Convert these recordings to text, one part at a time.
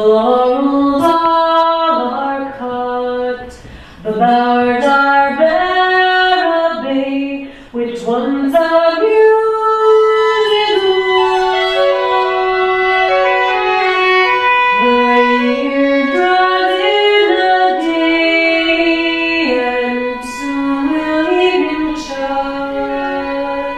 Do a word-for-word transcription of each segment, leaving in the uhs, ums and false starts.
laurels all are cut, the bowers are bare of bay, which once a music was. The year draws in a day, and soon will evening shut.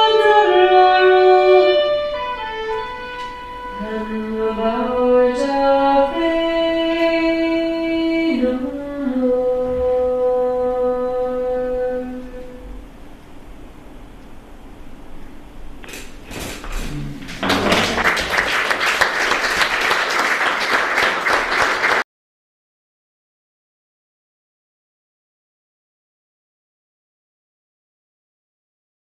And the bowers are